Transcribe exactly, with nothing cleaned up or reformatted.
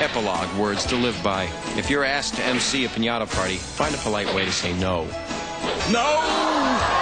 Epilogue, words to live by. If you're asked to M C a piñata party, find a polite way to say no. No!